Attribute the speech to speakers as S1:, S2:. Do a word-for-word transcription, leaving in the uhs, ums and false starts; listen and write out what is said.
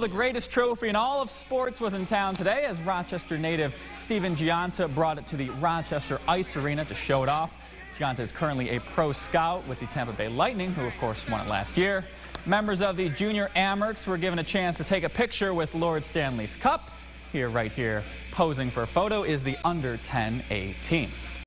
S1: The greatest trophy in all of sports was in town today as Rochester native Stephen Gionta brought it to the Rochester Ice Arena to show it off. Gionta is currently a pro scout with the Tampa Bay Lightning, who of course won it last year. Members of the Junior Amherst were given a chance to take a picture with Lord Stanley's Cup. Here, right here, posing for a photo is the under ten A team.